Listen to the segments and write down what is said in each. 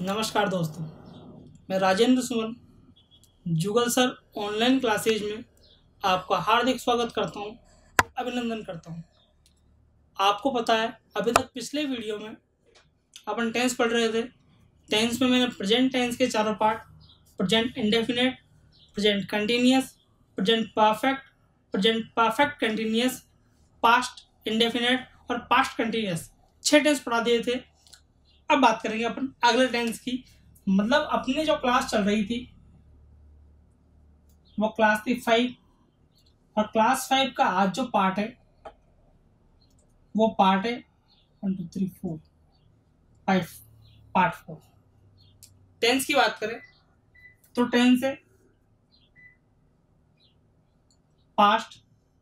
नमस्कार दोस्तों, मैं Rajendra Suman Jugal sir online classes में आपका हार्दिक स्वागत करता हूं, अभिनंदन करता हूं। आपको पता है अभी तक पिछले वीडियो में अपन टेंस पढ़ रहे थे। टेंस में मैंने प्रेजेंट टेंस के चारों part, present indefinite, present continuous, present perfect continuous, past indefinite और पास्ट कंटिन्यूअस 6 टेंस पढ़ा दिए थे। अब बात करेंगे अपन अगले टेंस की। मतलब अपनी जो क्लास चल रही थी वो क्लास थी 5, और क्लास 5 का आज जो पार्ट है वो पार्ट है 1 2 3 4 5 पार्ट 4। टेंस की बात करें तो टेंस है पास्ट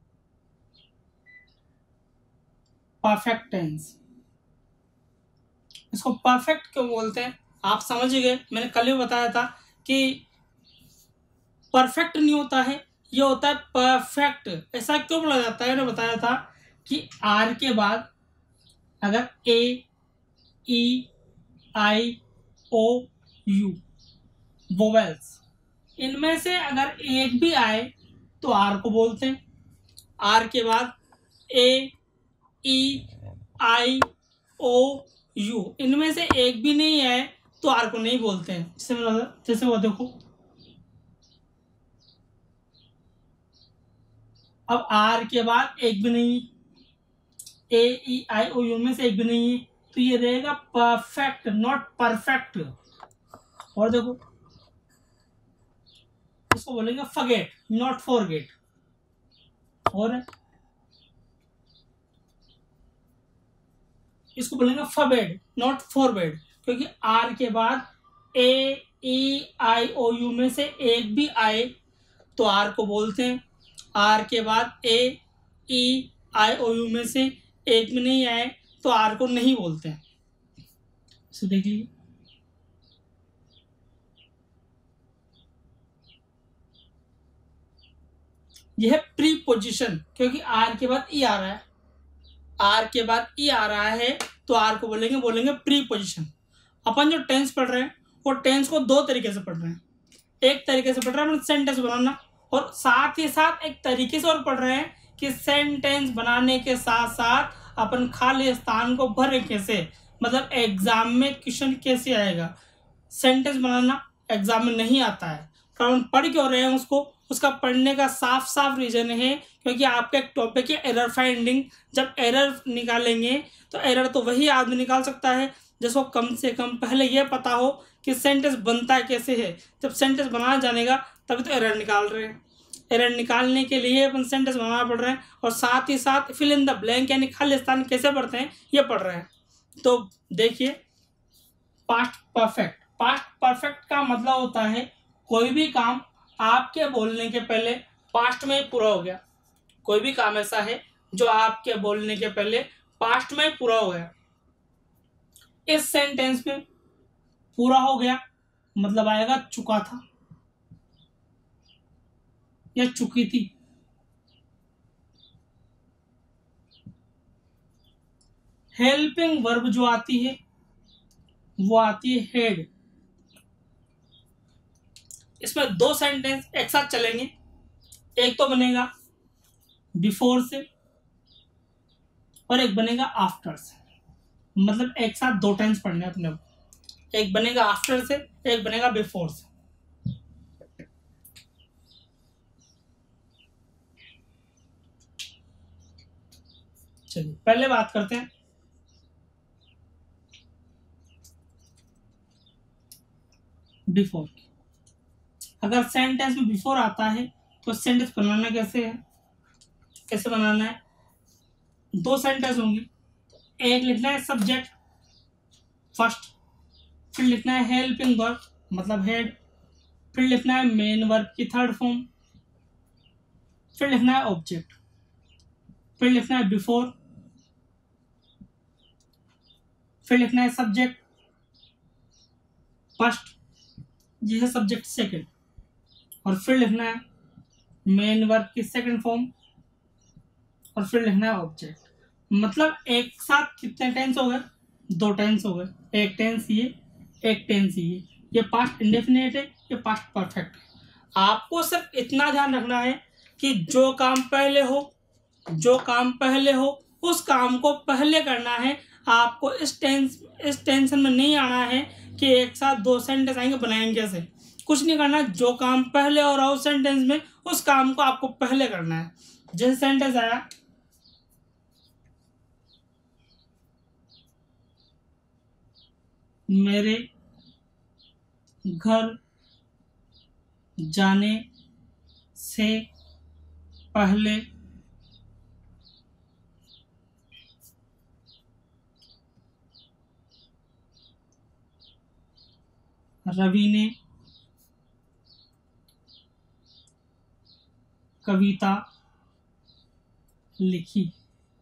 परफेक्ट टेंस। इसको परफेक्ट क्यों बोलते हैं आप समझ गए। मैंने कल ही बताया था कि परफेक्ट नहीं होता है, ये होता है परफेक्ट। ऐसा क्यों बोला जाता है, मैंने बताया था कि आर के बाद अगर ए ई आई ओ यू वोवेल्स, इनमें से अगर एक भी आए तो आर को बोलते हैं। आर के बाद ए ई आई ओ यू, इनमें से एक भी नहीं है तो आर को नहीं बोलते हैं। जैसे वो देखो, अब आर के बाद एक भी नहीं, ए ई आई ओ यू में से एक भी नहीं है, तो ये रहेगा परफेक्ट, नॉट परफेक्ट। और देखो, इसको बोलेंगे फॉरगेट, नॉट फॉरगेट। और इसको बोलेंगे फॉरबेड, नॉट फॉरबेड, क्योंकि आर के बाद ए ई आई ओ यू में से एक भी आए तो आर को बोलते हैं। आर के बाद ए ई आई ओ यू में से एक भी नहीं आए तो आर को नहीं बोलते हैं। इसे देख लीजिए, यह है प्रीपोजिशन, क्योंकि आर के बाद ई आ रहा है। आर के बाद ई आ रहा है तो आर को बोलेंगे प्रीपोजिशन। अपन जो टेंस पढ़ रहे हैं वो टेंस को दो तरीके से पढ़ रहे हैं। एक तरीके से पढ़ रहे हैं सेंटेंस बनाना, और साथ ही साथ एक तरीके से और पढ़ रहे हैं कि सेंटेंस बनाने के साथ साथ अपन खाली स्थान को भरे कैसे, मतलब एग्जाम में क्वेश्चन कैसे आएगा। सेंटेंस बनाना एग्जाम में नहीं आता है, कारण पढ़ क्यों रहे हैं उसको, उसका पढ़ने का साफ साफ रीजन है क्योंकि आपका एक टॉपिक है एरर फाइंडिंग। जब एरर निकालेंगे तो एरर तो वही आदमी निकाल सकता है जिसको कम से कम पहले यह पता हो कि सेंटेंस बनता है कैसे है। जब सेंटेंस बनाना जानेगा तभी तो एरर निकाल रहे हैं। एरर निकालने के लिए अपन सेंटेंस बनाना पड़ रहे हैं, और साथ ही साथ फिल इन द ब्लैंक यानी खाली स्थान कैसे पढ़ते हैं ये पढ़ रहे हैं। तो देखिए, पास्ट परफेक्ट। पास्ट परफेक्ट का मतलब होता है कोई भी काम आपके बोलने के पहले पास्ट में ही पूरा हो गया। कोई भी काम ऐसा है जो आपके बोलने के पहले पास्ट में ही पूरा हो गया। इस सेंटेंस में पूरा हो गया मतलब आएगा चुका था या चुकी थी। हेल्पिंग वर्ब जो आती है वो आती है हेड। इसमें दो सेंटेंस एक साथ चलेंगे। एक तो बनेगा बिफोर से और एक बनेगा आफ्टर से। मतलब एक साथ दो टेंस पढ़ने अपने को, एक बनेगा आफ्टर से, एक बनेगा बिफोर से। चलिए पहले बात करते हैं बिफोर की। अगर सेंटेंस में बिफोर आता है तो सेंटेंस बनाना कैसे है, कैसे बनाना है। दो सेंटेंस होंगे, एक लिखना है सब्जेक्ट फर्स्ट, फिर लिखना है हेल्पिंग वर्ब मतलब हेड, फिर लिखना है मेन वर्ब की थर्ड फॉर्म, फिर लिखना है ऑब्जेक्ट, फिर लिखना है बिफोर, फिर लिखना है सब्जेक्ट फर्स्ट, ये है सब्जेक्ट सेकंड, और फिर लिखना है मेन वर्ब की सेकंड फॉर्म, और फिर लिखना है ऑब्जेक्ट। मतलब एक साथ कितने टेंस हो गए, दो टेंस हो गए। एक टेंस ये एक टेंस ही है, ये पास्ट इंडेफिनिट है, ये पास्ट परफेक्ट है। आपको सिर्फ इतना ध्यान रखना है कि जो काम पहले हो उस काम को पहले करना है। आपको इस टेंशन में नहीं आना है कि एक साथ दो सेंटेंस आएंगे, बनाएंगे कैसे, कुछ नहीं करना। जो काम पहले हो रहा हो सेंटेंस में, उस काम को आपको पहले करना है। जैसे सेंटेंस आया, मेरे घर जाने से पहले रवि ने कविता लिखी,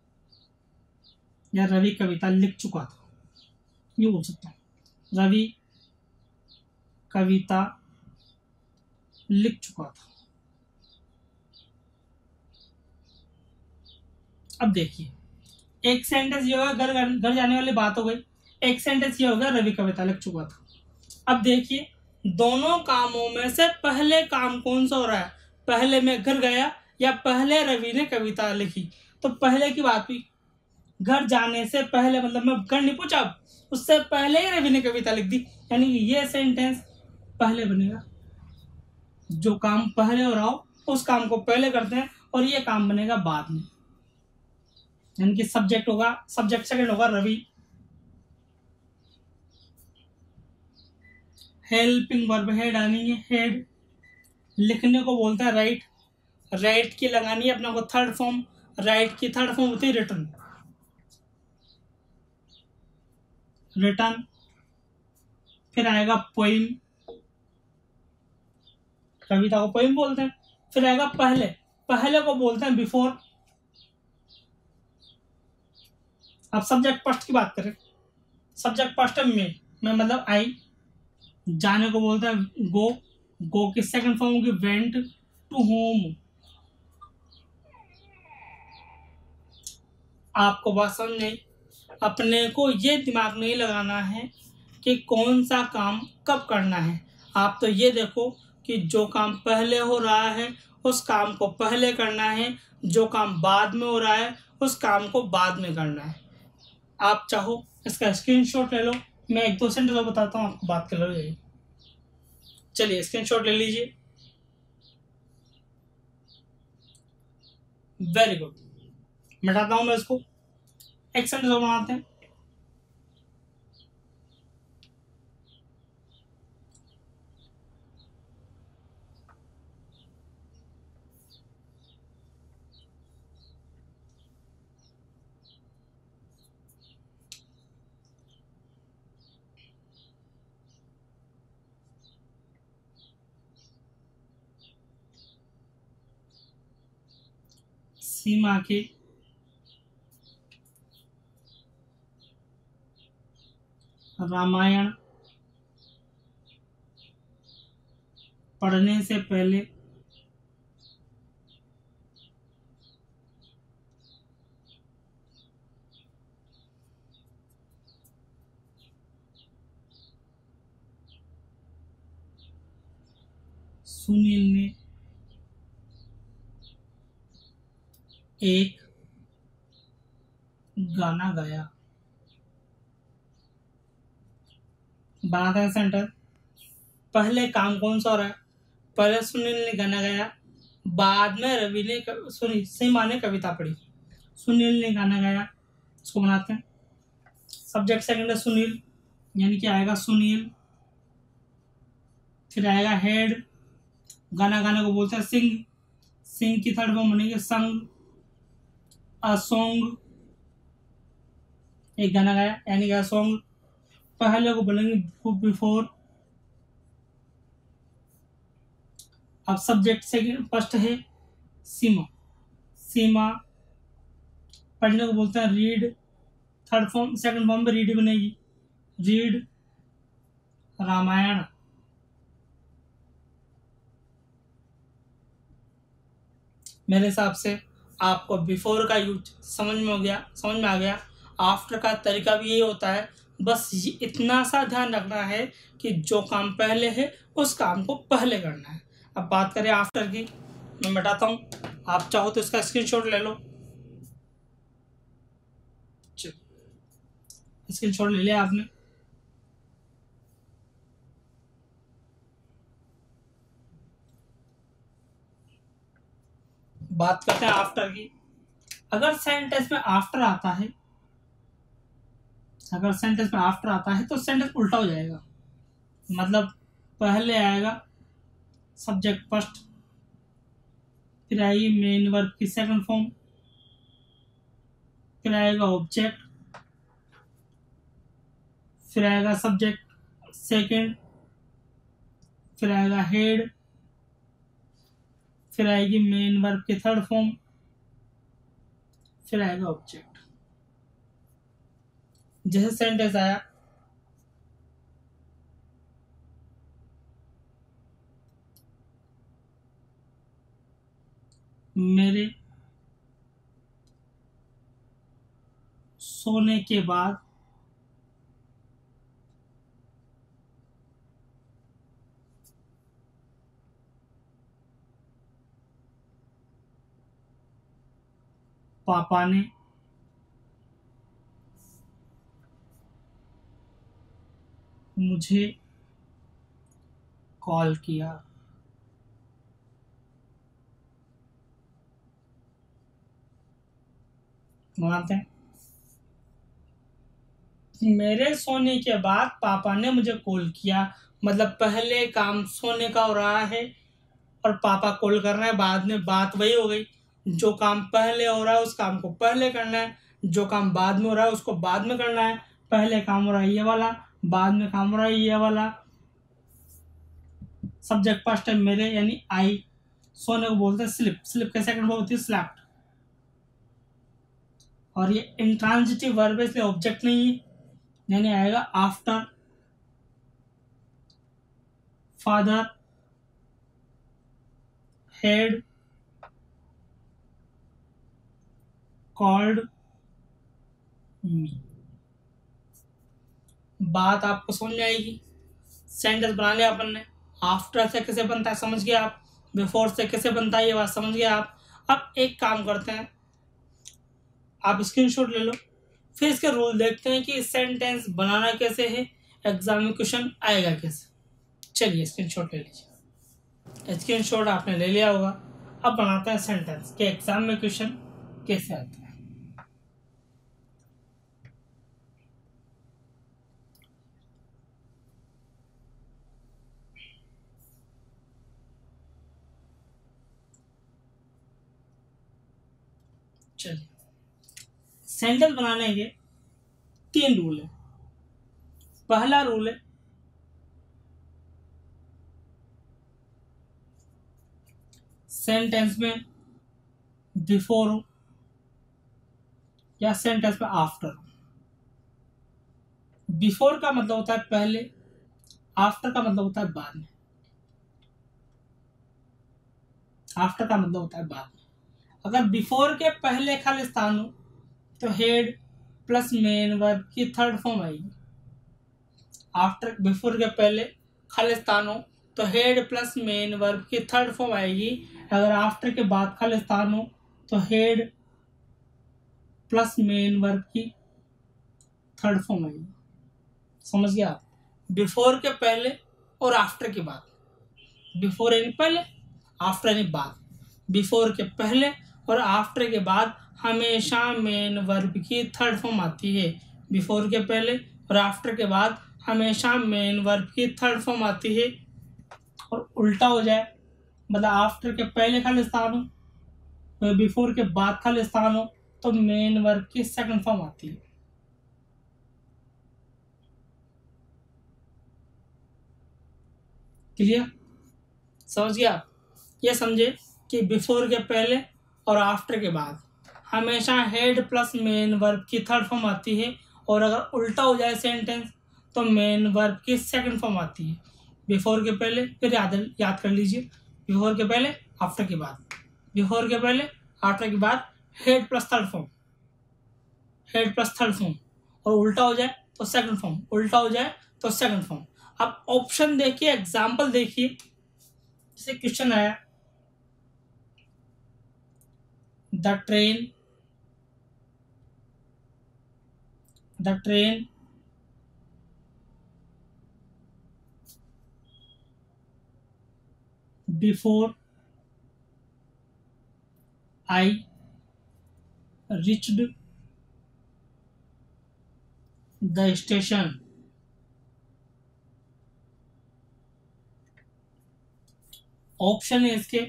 या रवि कविता लिख चुका था, ये बोल सकता हूं, रवि कविता लिख चुका था। अब देखिए, एक सेंटेंस ये होगा घर जाने वाली बात हो गई, एक सेंटेंस ये होगा रवि कविता लिख चुका था। अब देखिए, दोनों कामों में से पहले काम कौन सा हो रहा है, पहले मैं घर गया या पहले रवि ने कविता लिखी। तो पहले की बात हुई, घर जाने से पहले मतलब मैं घर नहीं पहुंचा, उससे पहले ही रवि ने कविता लिख दी, यानी कि ये सेंटेंस पहले बनेगा। जो काम पहले हो रहा हो उस काम को पहले करते हैं, और ये काम बनेगा बाद में, यानी कि सब्जेक्ट होगा, सब्जेक्ट सेकंड होगा रवि। हेल्पिंग वर्ब हेड आनी है, हेड। लिखने को बोलते हैं राइट, राइट की लगानी है अपना को थर्ड फॉर्म, राइट की थर्ड फॉर्म होती है रिटर्न, रिटर्न। फिर आएगा पोइम, कविता को पोइम बोलते हैं। फिर आएगा पहले, पहले को बोलते हैं बिफोर। अब सब्जेक्ट फर्स्ट की बात करें, सब्जेक्ट फर्स्ट में मतलब आई, जाने को बोलते हैं गो, गो की सेकंड फॉर्म होगी वेंट, टू होम। आपको बात समझ नहीं, अपने को ये दिमाग नहीं लगाना है कि कौन सा काम कब करना है। आप तो ये देखो कि जो काम पहले हो रहा है उस काम को पहले करना है, जो काम बाद में हो रहा है उस काम को बाद में करना है। आप चाहो इसका स्क्रीनशॉट ले लो, मैं एक दो सेंटेंस और बताता हूँ, आपको बात कर लो। चलिए स्क्रीनशॉट ले लीजिए। वेरी गुड, मिटाता हूं मैं इसको, एक सेंटेंस और बनाते हैं। सीमा के रामायण पढ़ने से पहले सुनील ने एक गाना गाया। बनाते हैं सेंटर, पहले काम कौन सा हो रहा है, पहले सुनील ने गाना गाया, बाद में रवि ने सीमा ने कविता पढ़ी। सुनील ने गाना गाया, इसको बनाते हैं। सब्जेक्ट सेकंड है सुनील, यानी कि आएगा सुनील। फिर आएगा हेड, गाना गाने को बोलते हैं सिंग, सिंग की थर्ड फॉर्म बनेगी संग, अ सॉन्ग, एक गाना गाया यानी कि सॉन्ग। पहले को बोलेंगे बिफोर। अब सब्जेक्ट सेकंड फर्स्ट है सीमा, सीमा पढ़ने को बोलते हैं read, third form second form पे रीड बनेगी, रीड रामायण। मेरे हिसाब से आपको बिफोर का यूज समझ में आ गया। आफ्टर का तरीका भी यही होता है, बस ये इतना सा ध्यान रखना है कि जो काम पहले है उस काम को पहले करना है। अब बात करें आफ्टर की, मैं मिटाता हूँ, आप चाहो तो इसका स्क्रीनशॉट ले लो। स्क्रीनशॉट ले लिया आपने। बात करते हैं आफ्टर की। अगर सेंटेंस में आफ्टर आता है, अगर सेंटेंस में आफ्टर आता है तो सेंटेंस उल्टा हो जाएगा। मतलब पहले आएगा सब्जेक्ट फर्स्ट, फिर आएगी मेन वर्ब की सेकंड फॉर्म, फिर आएगा ऑब्जेक्ट, फिर आएगा सब्जेक्ट सेकंड, फिर आएगा हेड, फिर आएगी मेन वर्ब की थर्ड फॉर्म, फिर आएगा ऑब्जेक्ट। जैसे सेंटेंस आया, मेरे सोने के बाद पापा ने मुझे कॉल किया। मानते हैं, मेरे सोने के बाद पापा ने मुझे कॉल किया, मतलब पहले काम सोने का हो रहा है और पापा कॉल कर रहे हैं बाद में। बात वही हो गई, जो काम पहले हो रहा है उस काम को पहले करना है, जो काम बाद में हो रहा है उसको बाद में करना है। पहले काम हो रहा है ये वाला, बाद में काम हो रहा है ये वाला। सब्जेक्ट फर्स्ट टाइम मेरे यानी आई, सोने को बोलते हैं स्लिप, स्लिप के सेकंड फॉर्म होती है स्लैप्ड। और ये इंट्रांजिटिव वर्ब है इसलिए ऑब्जेक्ट नहीं है, यानी आएगा after father had called me. बात आपको समझ आएगी। सेंटेंस बना लिया अपन ने, आफ्टर से कैसे बनता है समझ गए आप, बिफोर से कैसे बनता है ये बात समझ गए आप। अब एक काम करते हैं, आप स्क्रीनशॉट ले लो, फिर इसके रूल देखते हैं कि सेंटेंस बनाना कैसे है, एग्जाम में क्वेश्चन आएगा कैसे। चलिए स्क्रीनशॉट ले लीजिए। स्क्रीनशॉट आपने ले लिया होगा। अब बनाते हैं सेंटेंस के एग्जाम में क्वेश्चन कैसे आता है। चलिए, सेंटेंस बनाने के 3 रूल है। पहला रूल है, सेंटेंस में बिफोर हो या सेंटेंस में आफ्टर हो। बिफोर का मतलब होता है पहले, आफ्टर का मतलब होता है बाद में। आफ्टर का मतलब होता है बाद में। अगर बिफोर के पहले खाली स्थान हो तो हेड प्लस मेन वर्ब की थर्ड फॉर्म आएगी। आफ्टर बिफोर के पहले खाली स्थान हो तो हेड प्लस मेन वर्ब की थर्ड फॉर्म आएगी। अगर आफ्टर के बाद खाली स्थान हो तो हेड प्लस मेन वर्ब की थर्ड फॉर्म आएगी। समझ गया आप? बिफोर के पहले और आफ्टर के बाद। बिफोर यानी पहले, आफ्टर यानी बाद। बिफोर के पहले और आफ्टर के बाद हमेशा मेन वर्ब की थर्ड फॉर्म आती है। बिफोर के पहले और आफ्टर के बाद हमेशा मेन वर्ब की थर्ड फॉर्म आती है। और उल्टा हो जाए, मतलब आफ्टर के पहले खाली स्थान हो तो बिफोर के बाद खाली स्थान हो तो मेन वर्ब की सेकंड फॉर्म आती है। क्लियर? समझ गया आप? ये समझे कि बिफोर के पहले और आफ्टर के बाद हमेशा हेड प्लस मेन वर्ब की थर्ड फॉर्म आती है। और अगर उल्टा हो जाए सेंटेंस तो मेन वर्ब की सेकंड फॉर्म आती है। बिफोर के पहले, फिर याद कर लीजिए, बिफोर के पहले आफ्टर के बाद, बिफोर के पहले आफ्टर के बाद had plus third form, had plus third form. और उल्टा हो जाए तो सेकंड फॉर्म, उल्टा हो जाए तो सेकंड फॉर्म। अब ऑप्शन देखिए, एग्जाम्पल देखिए, जैसे क्वेश्चन आया the train before I reached the station option है इसके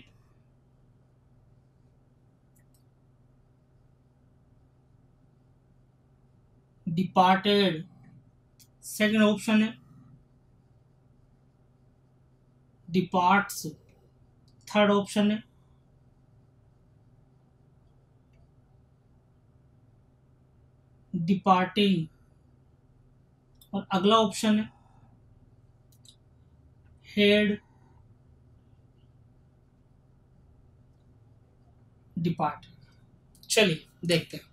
डिपार्टेड, सेकंड ऑप्शन है डिपार्ट्स, थर्ड ऑप्शन है डिपार्टिंग, और अगला ऑप्शन है हेड डिपार्ट। चलिए देखते हैं,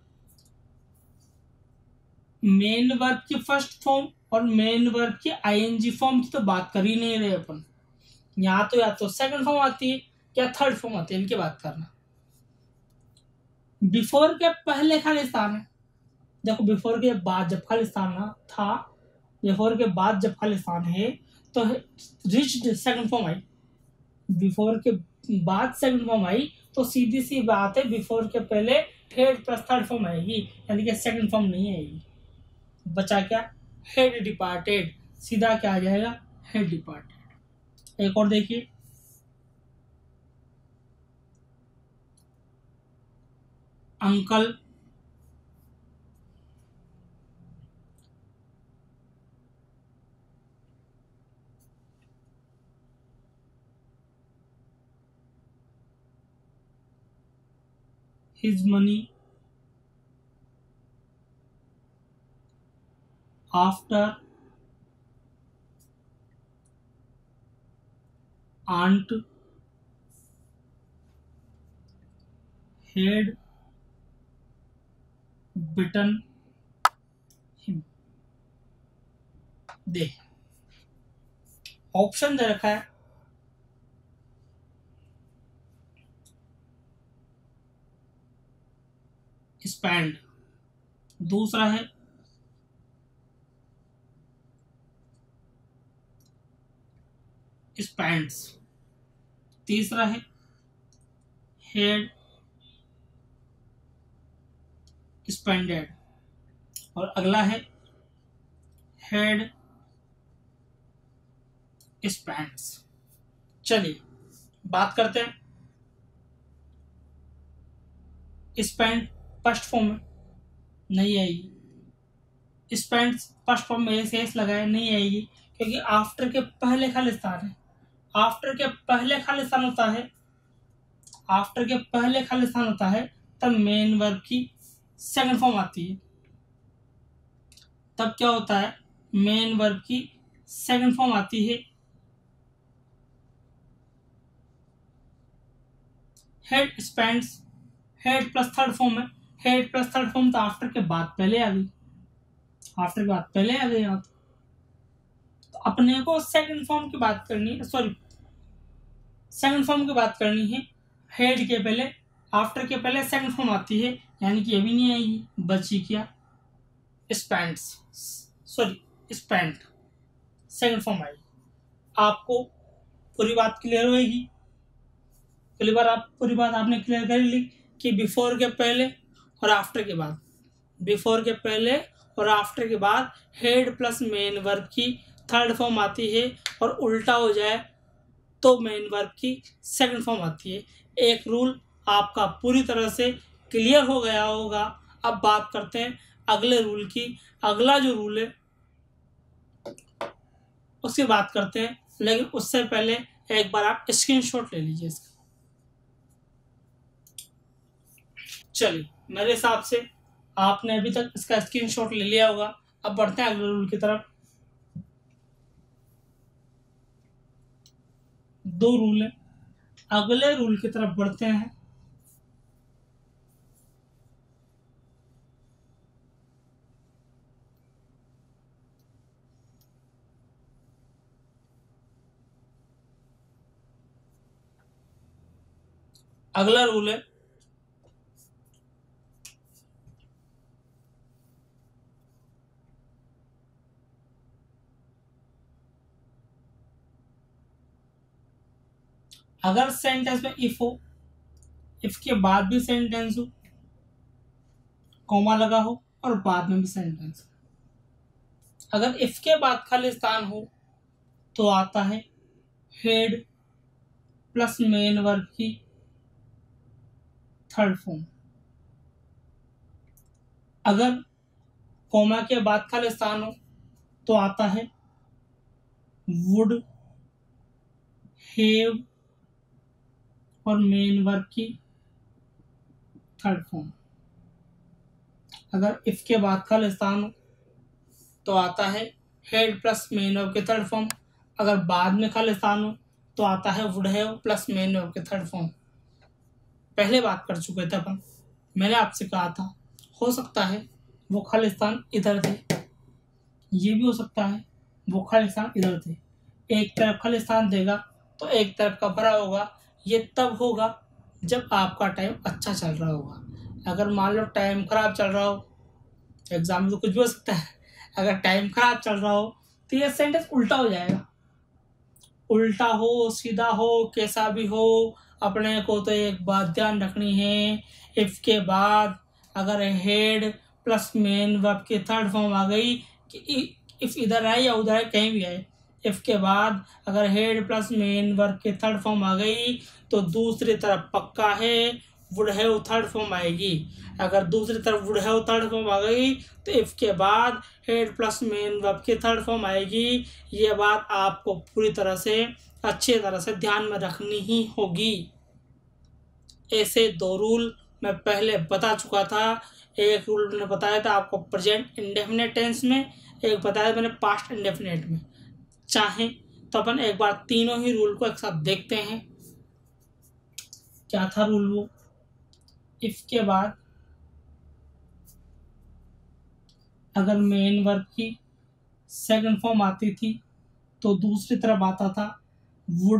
मेन वर्ब की फर्स्ट फॉर्म और मेन वर्ब की आईएनजी फॉर्म की तो बात कर ही नहीं रहे अपन, यहाँ तो या तो सेकंड फॉर्म आती है या थर्ड फॉर्म आती है, इनकी बात करना। बिफोर के पहले खाली स्थान है, देखो बिफोर के बाद जब खाली स्थान था, बिफोर के बाद जब खाली स्थान है तो रिच्ड सेकंड फॉर्म आई, बिफोर के बाद सेकंड फॉर्म आई तो सीधी सी बात है बिफोर के पहले हेड प्लस थर्ड फॉर्म आएगी, यानी कि सेकंड फॉर्म नहीं आएगी। बचा क्या, हेड डिपार्टेड, सीधा क्या आ जाएगा, हेड डिपार्टेड। एक और देखिए, uncle his money after aunt had bitten him। देख ऑप्शन दे रखा है, स्पेंड, दूसरा है स्पेंड्स, तीसरा है हेड स्पेंडेड, और अगला है हेड स्पेंड्स। चलिए बात करते हैं, स्पेंड फर्स्ट फॉर्म में नहीं आएगी, स्पेंड फर्स्ट फॉर्म में एस लगाए नहीं आएगी, क्योंकि आफ्टर के पहले खाली स्थान है, आफ्टर के पहले खाली स्थान होता है, आफ्टर के पहले खाली स्थान होता है तब मेन वर्ब की सेकंड फॉर्म आती है, तब क्या होता है, मेन वर्ब की सेकंड फॉर्म आती है had spends, had plus third form है, हेड प्लस थर्ड फॉर्म तो आफ्टर के बाद पहले आ गई, आफ्टर के बाद पहले आ गई यहाँ तो अपने को सेकंड फॉर्म की बात करनी है, सॉरी सेकंड फॉर्म की बात करनी है, हेड के पहले आफ्टर के पहले सेकंड फॉर्म आती है, यानी कि ये भी नहीं आएगी, बची क्या spends, sorry spend second form आएगी। आपको पूरी बात क्लियर होगी, पहली बार आप पूरी बात आपने क्लियर कर ली कि बिफोर के पहले और आफ्टर के बाद, बिफोर के पहले और आफ्टर के बाद हेड प्लस मेन वर्ब की थर्ड फॉर्म आती है, और उल्टा हो जाए तो मेन वर्ब की सेकंड फॉर्म आती है। एक रूल आपका पूरी तरह से क्लियर हो गया होगा। अब बात करते हैं अगले रूल की, अगला जो रूल है उसकी बात करते हैं, लेकिन उससे पहले एक बार आप स्क्रीनशॉट ले लीजिए इसका। चलिए मेरे हिसाब से आपने अभी तक इसका स्क्रीनशॉट ले लिया होगा। अब बढ़ते हैं अगले रूल की तरफ। दो रूल है, अगले रूल की तरफ बढ़ते हैं। अगला रूल है अगर सेंटेंस में इफ हो, इफ के बाद भी सेंटेंस हो, कॉमा लगा हो और बाद में भी सेंटेंस हो। अगर इफ के बाद खालिस्तान हो तो आता है हेड प्लस मेन वर्ब की थर्ड फॉर्म। अगर कॉमा के बाद खालिस्तान हो तो आता है वुड, हैव और मेन वर्ब की थर्ड फॉर्म। अगर इफ के बाद खालिस्तान हो तो आता है हेड प्लस मेन वर्ब की थर्ड फॉर्म। अगर बाद में खालिस्तान हो तो आता है would have plus main verb की थर्ड फॉर्म। पहले बात कर चुके थे अपन, मैंने आपसे कहा था हो सकता है वो खालिस्तान इधर थे, ये भी हो सकता है वो खालिस्तान इधर थे। एक तरफ खालिस्तान देगा तो एक तरफ का भरा होगा। ये तब होगा जब आपका टाइम अच्छा चल रहा होगा। अगर मान लो टाइम खराब चल रहा हो, एग्जाम में तो कुछ भी हो सकता है, अगर टाइम खराब चल रहा हो तो ये सेंटेंस उल्टा हो जाएगा। उल्टा हो सीधा हो कैसा भी हो, अपने को तो एक बात ध्यान रखनी है, इफ के बाद अगर हेड प्लस मेन वर्ब की थर्ड फॉर्म आ गई कि इफ इधर आए या उधर आए कहीं भी आए, इफ के बाद अगर हेड प्लस मेन वर्ब की थर्ड फॉर्म आ गई तो दूसरी तरफ पक्का है वुड हैव थर्ड फॉर्म आएगी। अगर दूसरी तरफ वुड हैव थर्ड फॉर्म आ गई तो इफ के बाद हेड प्लस मेन वर्ब की थर्ड फॉर्म आएगी। ये बात आपको पूरी तरह से अच्छी तरह से ध्यान में रखनी ही होगी। ऐसे दो रूल मैं पहले बता चुका था। एक रूल मैंने बताया था आपको प्रेजेंट इंडेफिनिट टेंस में, एक बताया मैंने पास्ट इंडेफिनिट में। चाहे तो अपन एक बार तीनों ही रूल को एक साथ देखते हैं। क्या था रूल वो? इफ के बाद अगर मेन वर्ब की सेकंड फॉर्म आती थी तो दूसरी तरफ आता था वुड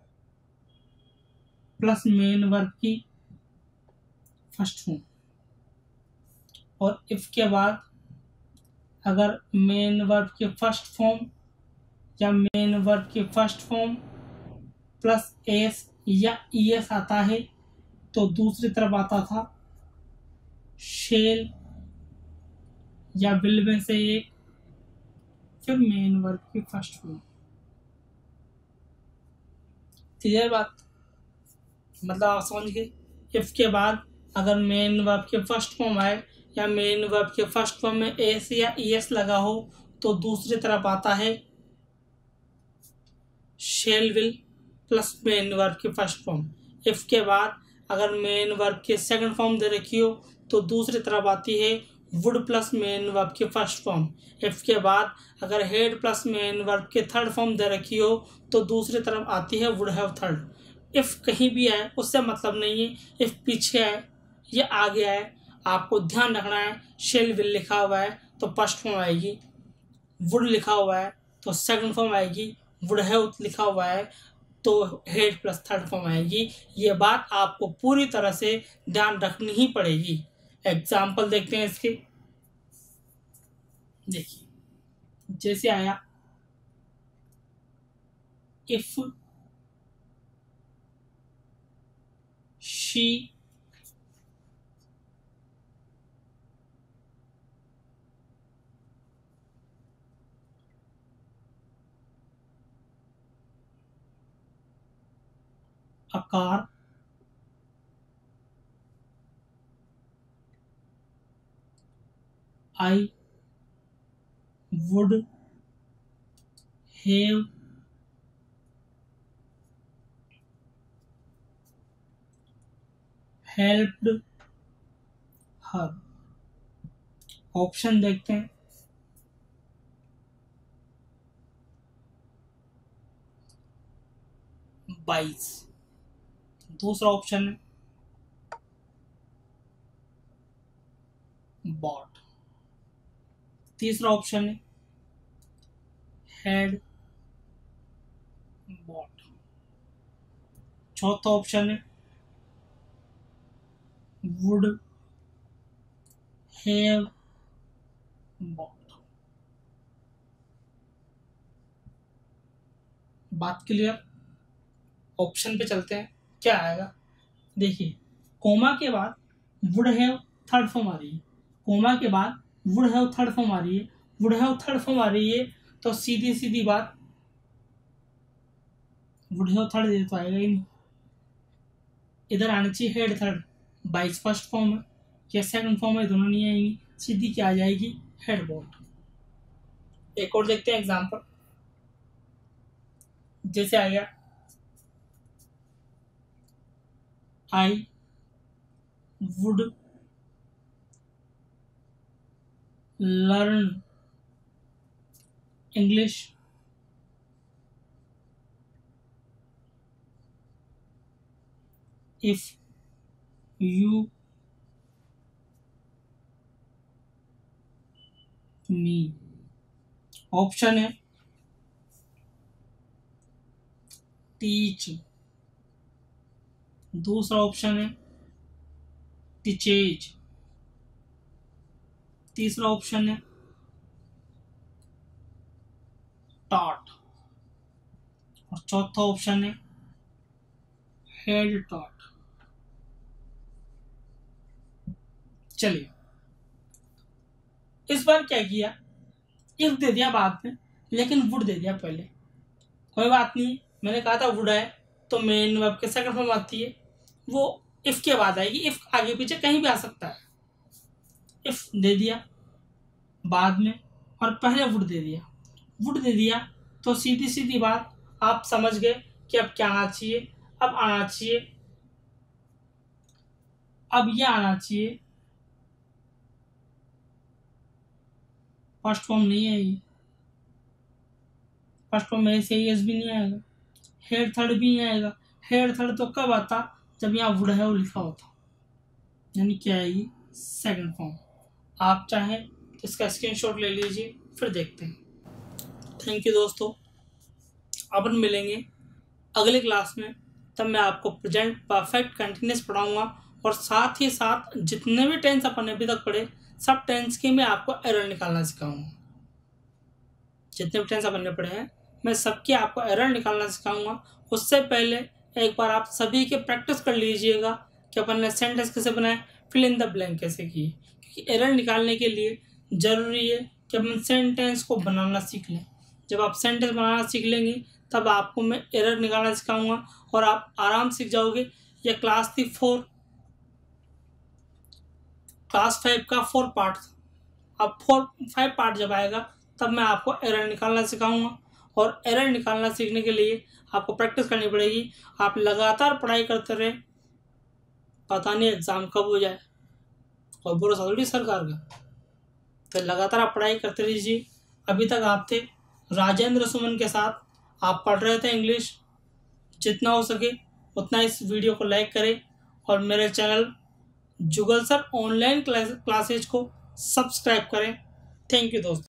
प्लस मेन वर्ब की फर्स्ट फॉर्म। और इफ के बाद अगर मेन वर्ब की फर्स्ट फॉर्म या मेन वर्ब की फर्स्ट फॉर्म प्लस एस या ईएस आता है तो दूसरी तरफ आता था शेल या विल में से एक, फिर मेन वर्ब की फर्स्ट फॉर्म। क्लियर बात? मतलब आप समझ गए। इफ के बाद अगर मेन वर्ब के फर्स्ट फॉर्म आए या मेन वर्ब के फर्स्ट फॉर्म में एस या ईएस लगा हो तो दूसरी तरफ आता है shall will plus main verb की फर्स्ट फॉर्म। इफ के बाद अगर मेन वर्ब की सेकंड फॉर्म दे रखी हो तो दूसरी तरफ आती है वुड प्लस मेन वर्ब की फर्स्ट फॉर्म। इफ के बाद अगर हेड प्लस मेन वर्ब की थर्ड फॉर्म दे रखी हो तो दूसरी तरफ आती है वुड हैव थर्ड। इफ कहीं भी आए उससे मतलब नहीं है, इफ पीछे आए या आगे आए आपको ध्यान रखना है। शेल विल लिखा हुआ है तो फर्स्ट फॉर्म आएगी, वुड लिखा हुआ है तो सेकंड फॉर्म आएगी, वुड हैव लिखा हुआ है तो हेड प्लस थर्ड फॉर्म आएगी। ये बात आपको पूरी तरह से ध्यान रखनी ही पड़ेगी। एग्जाम्पल देखते हैं इसके। देखिए जैसे आया if she a car I would have helped her। Option देखते हैं। बाईस दूसरा ऑप्शन है बॉट। तीसरा ऑप्शन है हैड बॉट। चौथा ऑप्शन है would have bought। बात क्लियर। ऑप्शन पे चलते हैं, क्या आएगा। देखिए कोमा के बाद वुड हैव थर्ड फॉर्म आ रही है, कोमा के बाद वुड हैव थर्ड फॉर्म आ रही है, वुड हैव थर्ड फॉर्म आ रही है, तो सीधी सीधी बात वुड हैव थर्ड दे तो आएगा ही नहीं। इधर आना चाहिए had third, buys first form है या सेकंड फॉर्म है, दोनों नहीं आएंगी, सीधी क्या आ जाएगी, हेड बॉट। एक और देखते हैं एग्जांपल, जैसे आ गया I would learn English if you me. Option है टीच, दूसरा ऑप्शन है टीचेज, तीसरा ऑप्शन है टॉट, और चौथा ऑप्शन है हेड टॉट। चलिए इस बार क्या किया, इफ दे दिया बाद में, लेकिन वुड दे दिया पहले। कोई बात नहीं, मैंने कहा था वुड है तो मेन वर्ब के सेकंड फॉर्म आती है, वो इफ के बाद आएगी, इफ आगे पीछे कहीं भी आ सकता है। इफ दे दिया बाद में और पहले वुड दे दिया, वुड दे दिया तो सीधी सीधी बात आप समझ गए कि अब क्या आना चाहिए, अब आना चाहिए, अब यह आना चाहिए, फर्स्ट फॉर्म नहीं आएगी, फर्स्ट फॉर्म में से एस भी नहीं आएगा, हेड थर्ड भी नहीं आएगा। हेड थर्ड तो कब आता, जब यहाँ वुड है वो लिखा होता, यानी क्या आएगी, सेकंड फॉर्म। आप चाहें तो इसका स्क्रीनशॉट ले लीजिए, फिर देखते हैं। थैंक यू दोस्तों, अपन मिलेंगे अगले क्लास में, तब मैं आपको प्रेजेंट परफेक्ट कंटिन्यूस पढ़ाऊंगा, और साथ ही साथ जितने भी टेंस अपन अभी तक पढ़े सब टेंस के मैं आपको एरर निकालना सिखाऊंगा। जितने भी टेंस अपन ने पढ़े हैं मैं सबके आपको एरर निकालना सिखाऊंगा। उससे पहले एक बार आप सभी के प्रैक्टिस कर लीजिएगा कि अपन ने सेंटेंस कैसे बनाए, फिल इन द ब्लैंक कैसे किए, क्योंकि एरर निकालने के लिए ज़रूरी है कि अपन सेंटेंस को बनाना सीख लें। जब आप सेंटेंस बनाना सीख लेंगे तब आपको मैं एरर निकालना सिखाऊंगा और आप आराम सीख जाओगे। यह क्लास थी 4, क्लास 5 का 4 पार्ट था। अब 5 पार्ट जब आएगा तब मैं आपको एरर निकालना सिखाऊंगा, और एरर निकालना सीखने के लिए आपको प्रैक्टिस करनी पड़ेगी। आप लगातार पढ़ाई करते रहें, पता नहीं एग्ज़ाम कब हो जाए, और भरोसा थोड़ी सरकार का, तो लगातार आप पढ़ाई करते रहिए। अभी तक आप थे राजेंद्र सुमन के साथ, आप पढ़ रहे थे इंग्लिश। जितना हो सके उतना इस वीडियो को लाइक करें और मेरे channel Jugal sir online classes को सब्सक्राइब करें। थैंक यू दोस्तों।